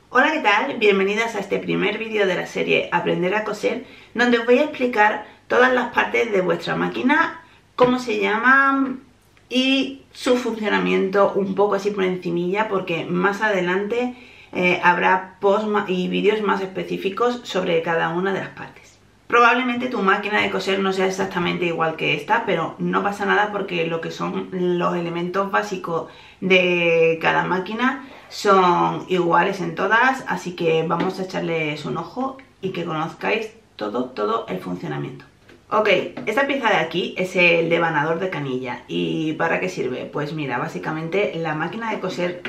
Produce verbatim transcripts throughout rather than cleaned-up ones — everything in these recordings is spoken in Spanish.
Hola, ¿qué tal? Bienvenidas a este primer vídeo de la serie Aprender a coser, donde os voy a explicar todas las partes de vuestra máquina, cómo se llaman y su funcionamiento un poco así por encimilla, porque más adelante eh, habrá posts y vídeos más específicos sobre cada una de las partes. Probablemente tu máquina de coser no sea exactamente igual que esta, pero no pasa nada porque lo que son los elementos básicos de cada máquina son iguales en todas, así que vamos a echarles un ojo y que conozcáis todo, todo el funcionamiento. Ok, esta pieza de aquí es el devanador de canilla. ¿Y para qué sirve? Pues mira, básicamente la máquina de coser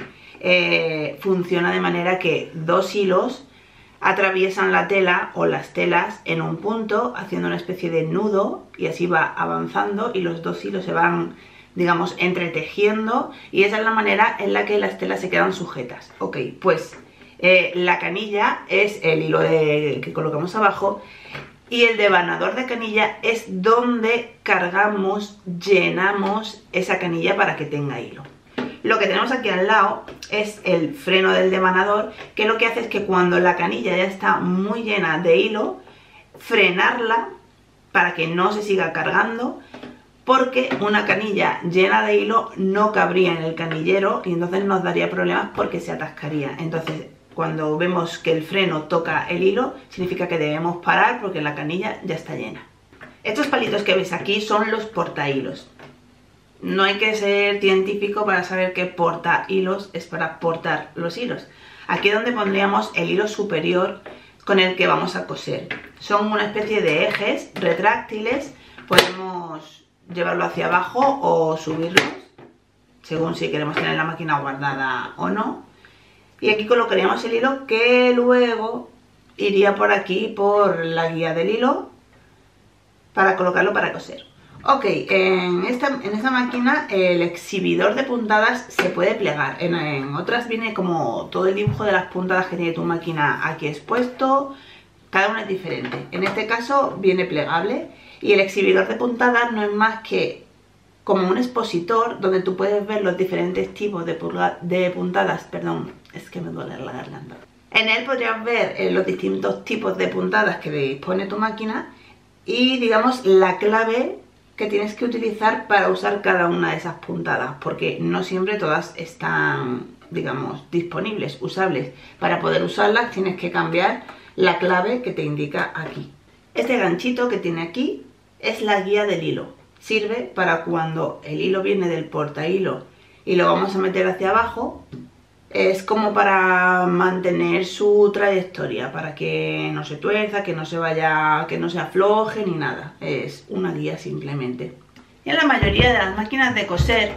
eh, funciona de manera que dos hilos atraviesan la tela o las telas en un punto haciendo una especie de nudo y así va avanzando y los dos hilos se van, digamos, entretejiendo, y esa es la manera en la que las telas se quedan sujetas. Ok, pues eh, la canilla es el hilo de, que colocamos abajo, y el devanador de canilla es donde cargamos, llenamos esa canilla para que tenga hilo. Lo que tenemos aquí al lado es el freno del devanador, que lo que hace es que cuando la canilla ya está muy llena de hilo, frenarla para que no se siga cargando, porque una canilla llena de hilo no cabría en el canillero y entonces nos daría problemas porque se atascaría. Entonces, cuando vemos que el freno toca el hilo, significa que debemos parar porque la canilla ya está llena. Estos palitos que veis aquí son los portahilos. No hay que ser científico para saber que porta hilos es para portar los hilos. Aquí es donde pondríamos el hilo superior con el que vamos a coser. Son una especie de ejes retráctiles, podemos llevarlo hacia abajo o subirlos, según si queremos tener la máquina guardada o no. Y aquí colocaríamos el hilo que luego iría por aquí, por la guía del hilo, para colocarlo para coser. Ok, en esta, en esta máquina el exhibidor de puntadas se puede plegar. En, en otras viene como todo el dibujo de las puntadas que tiene tu máquina aquí expuesto. Cada una es diferente. En este caso viene plegable y el exhibidor de puntadas no es más que como un expositor donde tú puedes ver los diferentes tipos de, de puntadas. Perdón, es que me duele la garganta. En él podrías ver eh, los distintos tipos de puntadas que dispone tu máquina y, digamos, la clave que tienes que utilizar para usar cada una de esas puntadas, porque no siempre todas están, digamos, disponibles, usables. Para poder usarlas tienes que cambiar la clave que te indica aquí. Este ganchito que tiene aquí es la guía del hilo. Sirve para cuando el hilo viene del portahilo y lo vamos a meter hacia abajo, es como para mantener su trayectoria, para que no se tuerza, que no se vaya, que no se afloje ni nada. Es una guía simplemente. Y en la mayoría de las máquinas de coser,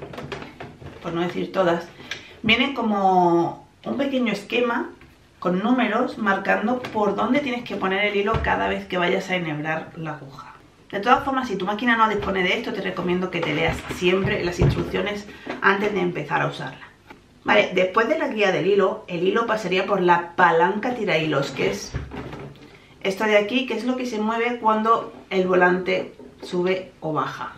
por no decir todas, vienen como un pequeño esquema con números marcando por dónde tienes que poner el hilo cada vez que vayas a enhebrar la aguja. De todas formas, si tu máquina no dispone de esto, te recomiendo que te leas siempre las instrucciones antes de empezar a usarla. Vale, después de la guía del hilo, el hilo pasaría por la palanca tirahilos, que es esto de aquí, que es lo que se mueve cuando el volante sube o baja.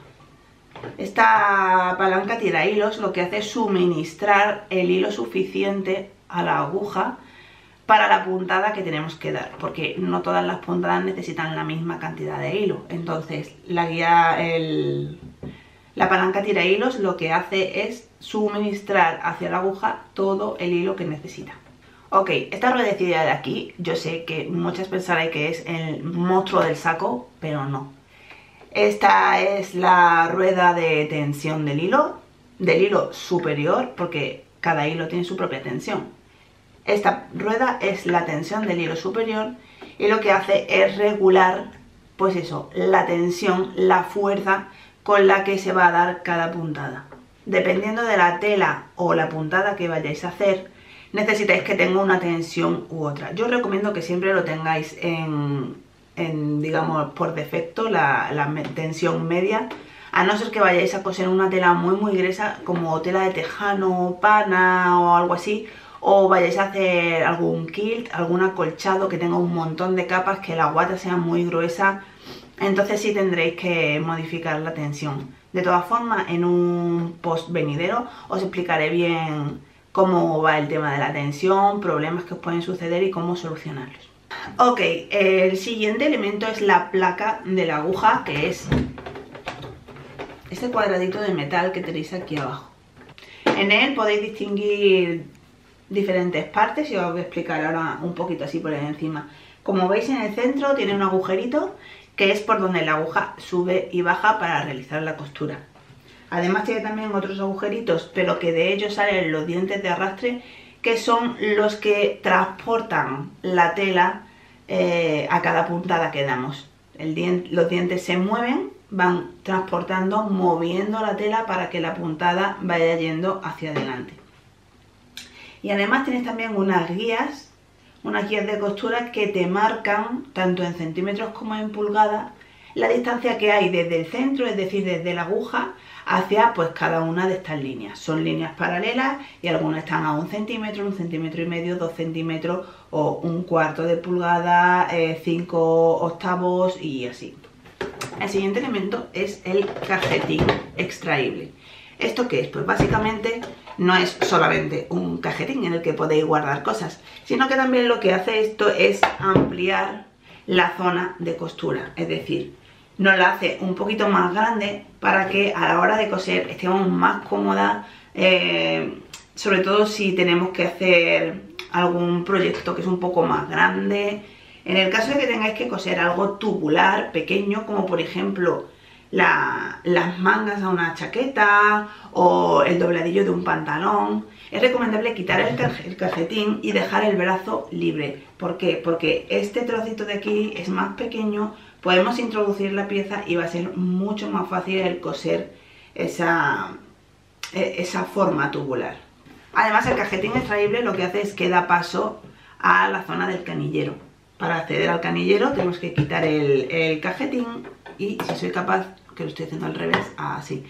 Esta palanca tirahilos lo que hace es suministrar el hilo suficiente a la aguja para la puntada que tenemos que dar, porque no todas las puntadas necesitan la misma cantidad de hilo. Entonces la guía, el, la palanca tirahilos lo que hace es suministrar hacia la aguja todo el hilo que necesita. Ok, esta ruedecilla de aquí, yo sé que muchas pensaréis que es el monstruo del saco, pero no. Esta es la rueda de tensión del hilo, del hilo superior, porque cada hilo tiene su propia tensión. Esta rueda es la tensión del hilo superior y lo que hace es regular, pues eso, la tensión, la fuerza con la que se va a dar cada puntada. Dependiendo de la tela o la puntada que vayáis a hacer, necesitáis que tenga una tensión u otra. Yo os recomiendo que siempre lo tengáis en, en digamos, por defecto, la, la tensión media, a no ser que vayáis a coser una tela muy muy gruesa, como tela de tejano, pana o algo así, o vayáis a hacer algún kilt, algún acolchado que tenga un montón de capas, que la guata sea muy gruesa, entonces sí tendréis que modificar la tensión. De todas formas, en un post venidero os explicaré bien cómo va el tema de la tensión, problemas que os pueden suceder y cómo solucionarlos. Ok, el siguiente elemento es la placa de la aguja, que es este cuadradito de metal que tenéis aquí abajo. En él podéis distinguir diferentes partes y os voy a explicar ahora un poquito así por encima. Como veis, en el centro tiene un agujerito que es por donde la aguja sube y baja para realizar la costura. Además tiene también otros agujeritos, pero que de ellos salen los dientes de arrastre, que son los que transportan la tela eh, a cada puntada que damos. El dien- los dientes se mueven, van transportando, moviendo la tela para que la puntada vaya yendo hacia adelante. Y además tienes también unas guías, unas guías de costura que te marcan, tanto en centímetros como en pulgadas, la distancia que hay desde el centro, es decir, desde la aguja, hacia pues cada una de estas líneas. Son líneas paralelas y algunas están a un centímetro, un centímetro y medio, dos centímetros o un cuarto de pulgada, eh, cinco octavos y así. El siguiente elemento es el cajetín extraíble. ¿Esto qué es? Pues básicamente no es solamente un cajetín en el que podéis guardar cosas, sino que también lo que hace esto es ampliar la zona de costura, es decir, nos la hace un poquito más grande para que a la hora de coser estemos más cómodas, eh, sobre todo si tenemos que hacer algún proyecto que es un poco más grande. En el caso de que tengáis que coser algo tubular, pequeño, como por ejemplo la, las mangas a una chaqueta o el dobladillo de un pantalón, es recomendable quitar el, caje, el cajetín y dejar el brazo libre. ¿Por qué? Porque este trocito de aquí es más pequeño, podemos introducir la pieza y va a ser mucho más fácil el coser esa, esa forma tubular. Además, el cajetín extraíble lo que hace es que da paso a la zona del canillero. Para acceder al canillero tenemos que quitar el, el cajetín y, si soy capaz, que lo estoy haciendo al revés, así,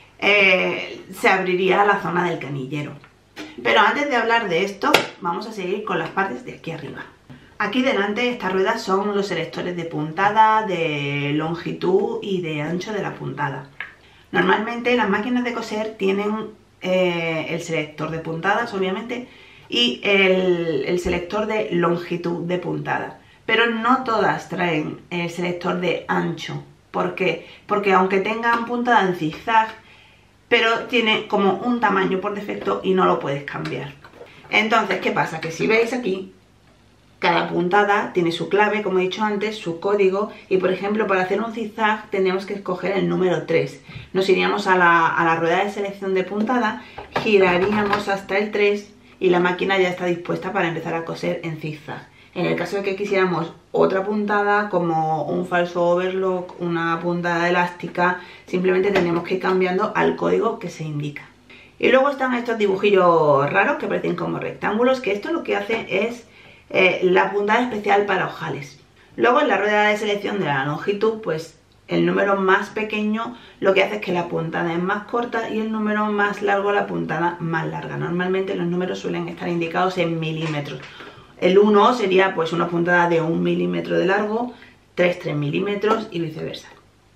eh, se abriría la zona del canillero. Pero antes de hablar de esto, vamos a seguir con las partes de aquí arriba. Aquí delante, estas ruedas son los selectores de puntada, de longitud y de ancho de la puntada. Normalmente las máquinas de coser tienen eh, el selector de puntadas, obviamente, y el, el selector de longitud de puntada. Pero no todas traen el selector de ancho. ¿Por qué? Porque aunque tengan puntada en zigzag, pero tiene como un tamaño por defecto y no lo puedes cambiar. Entonces, ¿qué pasa? Que si veis aquí, cada puntada tiene su clave, como he dicho antes, su código, y por ejemplo para hacer un zigzag tenemos que escoger el número tres. Nos iríamos a la, a la rueda de selección de puntada, giraríamos hasta el tres y la máquina ya está dispuesta para empezar a coser en zigzag. En el caso de que quisiéramos otra puntada, como un falso overlock, una puntada elástica, simplemente tenemos que ir cambiando al código que se indica. Y luego están estos dibujillos raros que parecen como rectángulos, que esto lo que hace es eh, la puntada especial para ojales. Luego en la rueda de selección de la longitud, pues el número más pequeño lo que hace es que la puntada es más corta y el número más largo la puntada más larga. Normalmente los números suelen estar indicados en milímetros. El uno sería pues una puntada de un milímetro de largo, tres, tres milímetros y viceversa.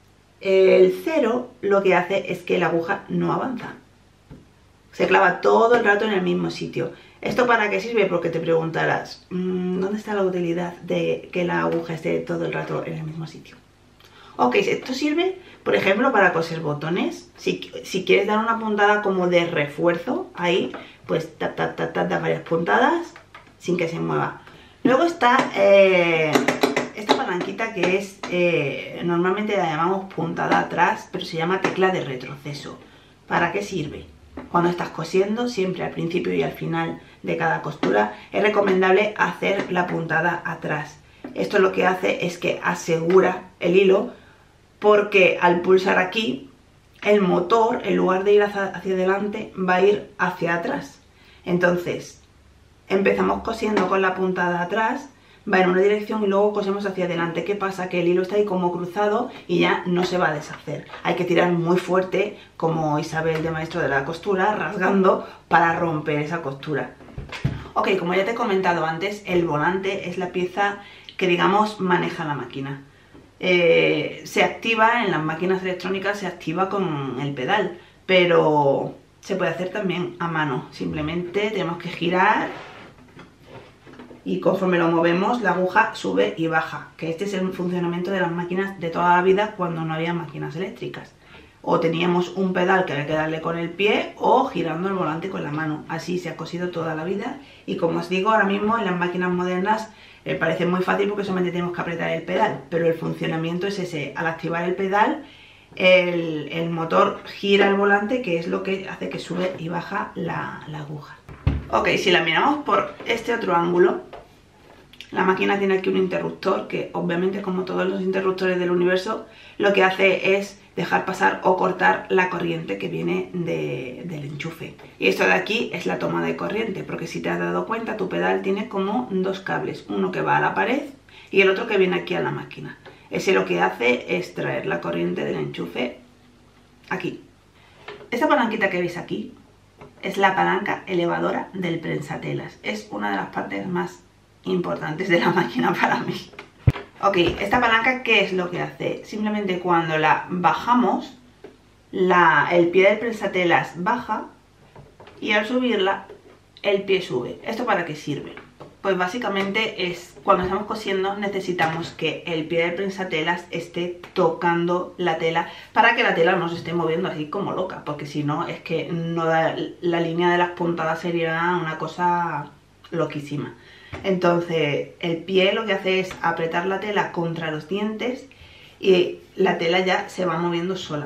El cero lo que hace es que la aguja no avanza. Se clava todo el rato en el mismo sitio. ¿Esto para qué sirve? Porque te preguntarás, ¿dónde está la utilidad de que la aguja esté todo el rato en el mismo sitio? Ok, esto sirve, por ejemplo, para coser botones. Si, si quieres dar una puntada como de refuerzo, ahí, pues tap, tap, tap, tap, das varias puntadas sin que se mueva. Luego está eh, esta palanquita que es, eh, normalmente la llamamos puntada atrás, pero se llama tecla de retroceso. ¿Para qué sirve? Cuando estás cosiendo, siempre al principio y al final de cada costura, es recomendable hacer la puntada atrás. Esto lo que hace es que asegura el hilo, porque al pulsar aquí, el motor, en lugar de ir hacia, hacia adelante, va a ir hacia atrás. Entonces, empezamos cosiendo con la puntada atrás, va en una dirección y luego cosemos hacia adelante. ¿Qué pasa? Que el hilo está ahí como cruzado y ya no se va a deshacer. Hay que tirar muy fuerte, como Isabel de Maestro de la Costura, rasgando para romper esa costura. Ok, como ya te he comentado antes, el volante es la pieza que, digamos, maneja la máquina. Eh, se activa en las máquinas electrónicas, se activa con el pedal, pero se puede hacer también a mano. Simplemente tenemos que girar y conforme lo movemos la aguja sube y baja, que este es el funcionamiento de las máquinas de toda la vida cuando no había máquinas eléctricas. O teníamos un pedal que había que darle con el pie o girando el volante con la mano. Así se ha cosido toda la vida y como os digo, ahora mismo en las máquinas modernas eh, parece muy fácil porque solamente tenemos que apretar el pedal, pero el funcionamiento es ese. Al activar el pedal el, el motor gira el volante, que es lo que hace que sube y baja la, la aguja. Ok, si la miramos por este otro ángulo, la máquina tiene aquí un interruptor que obviamente, como todos los interruptores del universo, lo que hace es dejar pasar o cortar la corriente que viene de, del enchufe. Y esto de aquí es la toma de corriente, porque si te has dado cuenta, tu pedal tiene como dos cables, uno que va a la pared y el otro que viene aquí a la máquina. Ese lo que hace es traer la corriente del enchufe aquí. Esta palanquita que veis aquí es la palanca elevadora del prensatelas. Es una de las partes más importantes de la máquina para mí. Ok, esta palanca, ¿qué es lo que hace? Simplemente cuando la bajamos, la, el pie del prensatelas baja y al subirla, el pie sube. ¿Esto para qué sirve? Pues básicamente es cuando estamos cosiendo necesitamos que el pie del prensatelas esté tocando la tela para que la tela no se esté moviendo así como loca, porque si no es que no da, la línea de las puntadas sería una cosa loquísima. Entonces el pie lo que hace es apretar la tela contra los dientes y la tela ya se va moviendo sola.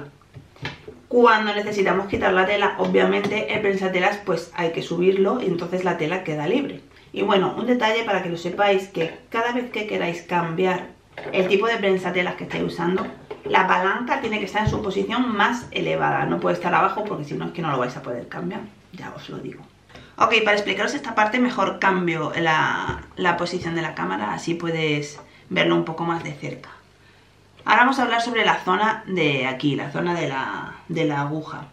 Cuando necesitamos quitar la tela, obviamente el prensatelas pues hay que subirlo y entonces la tela queda libre. Y bueno, un detalle para que lo sepáis, que cada vez que queráis cambiar el tipo de prensatelas que estáis usando, la palanca tiene que estar en su posición más elevada, no puede estar abajo porque si no es que no lo vais a poder cambiar, ya os lo digo. Ok, para explicaros esta parte mejor cambio la, la posición de la cámara, así puedes verlo un poco más de cerca. Ahora vamos a hablar sobre la zona de aquí, la zona de la, de la aguja.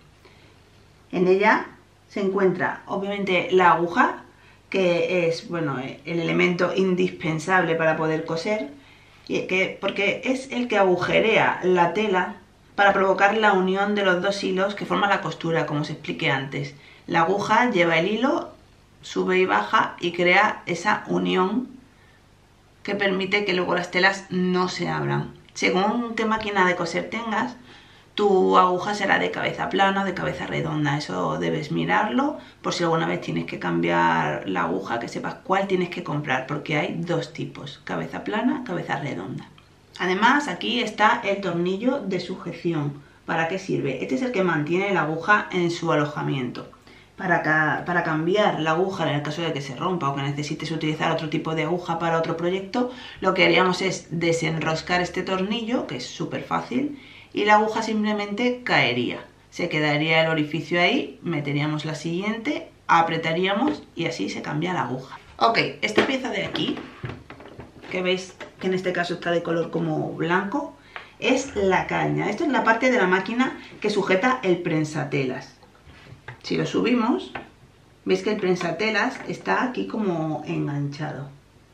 En ella se encuentra obviamente la aguja, que es bueno, el elemento indispensable para poder coser, y que, porque es el que agujerea la tela para provocar la unión de los dos hilos que forman la costura, como os expliqué antes. La aguja lleva el hilo, sube y baja y crea esa unión que permite que luego las telas no se abran. Según qué máquina de coser tengas, tu aguja será de cabeza plana o de cabeza redonda. Eso debes mirarlo por si alguna vez tienes que cambiar la aguja, que sepas cuál tienes que comprar, porque hay dos tipos, cabeza plana, cabeza redonda. Además, aquí está el tornillo de sujeción. ¿Para qué sirve? Este es el que mantiene la aguja en su alojamiento. Para, ca para cambiar la aguja en el caso de que se rompa o que necesites utilizar otro tipo de aguja para otro proyecto, lo que haríamos es desenroscar este tornillo, que es súper fácil, y la aguja simplemente caería. Se quedaría el orificio ahí, meteríamos la siguiente, apretaríamos y así se cambia la aguja. Ok, esta pieza de aquí, que veis que en este caso está de color como blanco, es la caña. Esto es la parte de la máquina que sujeta el prensatelas. Si lo subimos, veis que el prensatelas está aquí como enganchado.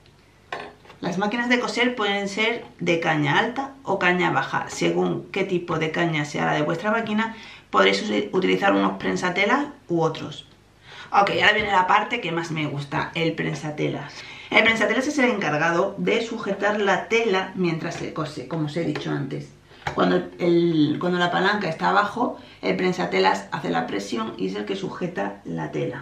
Las máquinas de coser pueden ser de caña alta o caña baja. Según qué tipo de caña sea la de vuestra máquina, podréis utilizar unos prensatelas u otros. Ok, ahora viene la parte que más me gusta, el prensatelas. El prensatelas es el encargado de sujetar la tela mientras se cose, como os he dicho antes. Cuando, el, cuando la palanca está abajo, el prensatelas hace la presión y es el que sujeta la tela.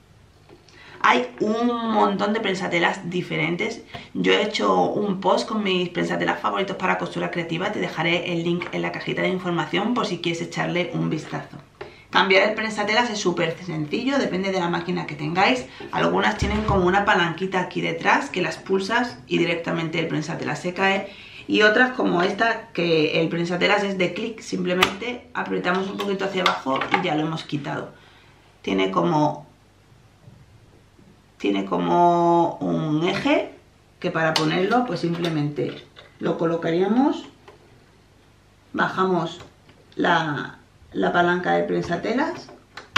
Hay un montón de prensatelas diferentes. Yo he hecho un post con mis prensatelas favoritos para costura creativa. Te dejaré el link en la cajita de información por si quieres echarle un vistazo. Cambiar el prensatelas es súper sencillo, depende de la máquina que tengáis. Algunas tienen como una palanquita aquí detrás que las pulsas y directamente el prensatelas se cae. Y otras como esta, que el prensatelas es de clic, simplemente apretamos un poquito hacia abajo y ya lo hemos quitado. Tiene como, tiene como un eje que para ponerlo pues simplemente lo colocaríamos, bajamos la, la palanca del prensatelas,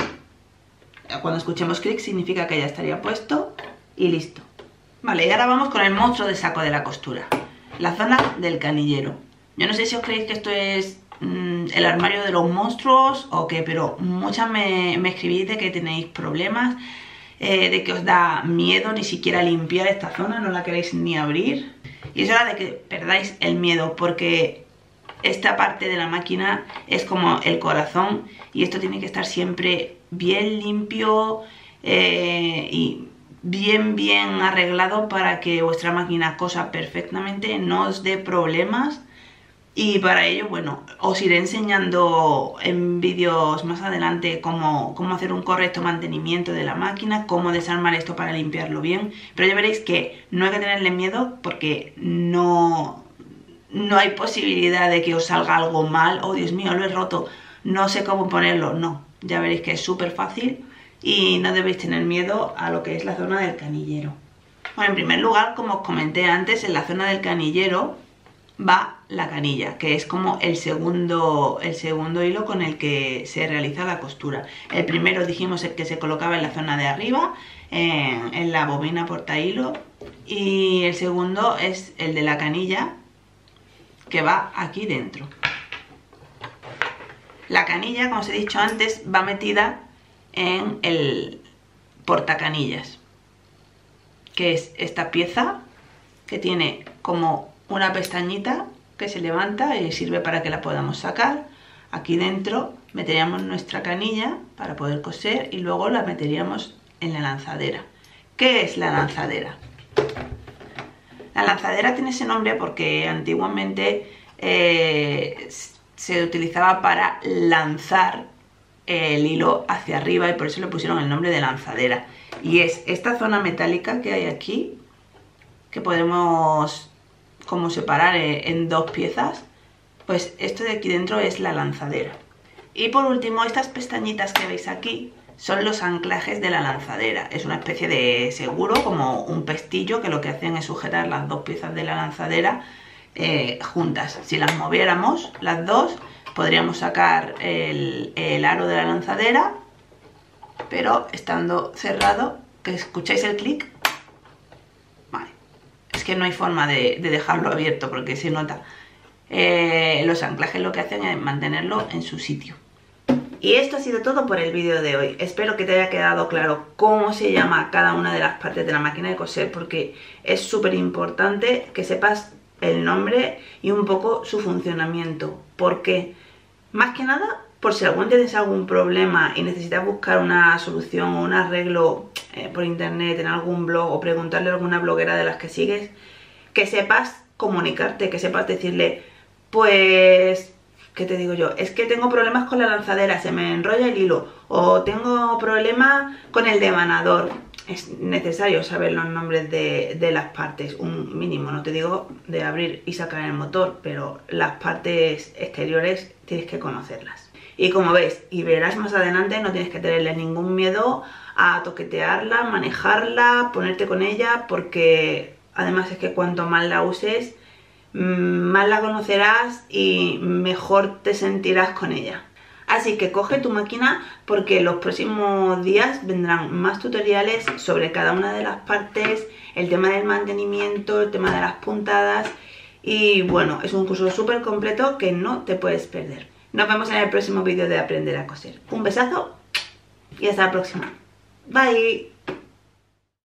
cuando escuchemos clic significa que ya estaría puesto y listo. Vale, y ahora vamos con el monstruo de saco de la costura. La zona del canillero. Yo no sé si os creéis que esto es mmm, mmm, el armario de los monstruos o qué, pero muchas me, me escribís de que tenéis problemas, eh, de que os da miedo ni siquiera limpiar esta zona, no la queréis ni abrir. Y es hora de que perdáis el miedo, porque esta parte de la máquina es como el corazón y esto tiene que estar siempre bien limpio eh, y bien bien arreglado para que vuestra máquina cosa perfectamente, no os dé problemas. Y para ello, bueno, os iré enseñando en vídeos más adelante cómo, cómo hacer un correcto mantenimiento de la máquina, cómo desarmar esto para limpiarlo bien. Pero ya veréis que no hay que tenerle miedo porque no, no hay posibilidad de que os salga algo mal. Oh, Dios mío, lo he roto, no sé cómo ponerlo. No, ya veréis que es súper fácil y no debéis tener miedo a lo que es la zona del canillero. Bueno, en primer lugar, como os comenté antes, en la zona del canillero va la canilla, que es como el segundo, el segundo hilo con el que se realiza la costura. El primero dijimos el que se colocaba en la zona de arriba, en, en la bobina portahilo, y el segundo es el de la canilla, que va aquí dentro. La canilla, como os he dicho antes, va metida en el portacanillas, que es esta pieza que tiene como una pestañita que se levanta y sirve para que la podamos sacar. Aquí dentro meteríamos nuestra canilla para poder coser y luego la meteríamos en la lanzadera. ¿Qué es la lanzadera? La lanzadera tiene ese nombre porque antiguamente eh, se utilizaba para lanzar el hilo hacia arriba y por eso le pusieron el nombre de lanzadera. Y es esta zona metálica que hay aquí, que podemos como separar en dos piezas, pues esto de aquí dentro es la lanzadera. Y por último, estas pestañitas que veis aquí son los anclajes de la lanzadera. Es una especie de seguro, como un pestillo, que lo que hacen es sujetar las dos piezas de la lanzadera eh, juntas. Si las moviéramos las dos, podríamos sacar el, el aro de la lanzadera, pero estando cerrado, que escucháis el clic. Que no hay forma de, de dejarlo abierto porque se nota. Eh, los anclajes lo que hacen es mantenerlo en su sitio. Y esto ha sido todo por el vídeo de hoy. Espero que te haya quedado claro cómo se llama cada una de las partes de la máquina de coser, porque es súper importante que sepas el nombre y un poco su funcionamiento. Porque, más que nada, por si algún día tienes algún problema y necesitas buscar una solución o un arreglo eh, por internet, en algún blog, o preguntarle a alguna bloguera de las que sigues, que sepas comunicarte, que sepas decirle, pues, ¿qué te digo yo? Es que tengo problemas con la lanzadera, se me enrolla el hilo, o tengo problemas con el devanador. Es necesario saber los nombres de, de las partes, un mínimo, no te digo de abrir y sacar el motor, pero las partes exteriores tienes que conocerlas. Y como ves y verás más adelante, no tienes que tenerle ningún miedo a toquetearla, manejarla, ponerte con ella, porque además es que cuanto más la uses, más la conocerás y mejor te sentirás con ella. Así que coge tu máquina porque los próximos días vendrán más tutoriales sobre cada una de las partes, el tema del mantenimiento, el tema de las puntadas y bueno, es un curso súper completo que no te puedes perder. Nos vemos en el próximo vídeo de Aprender a Coser. Un besazo y hasta la próxima. Bye.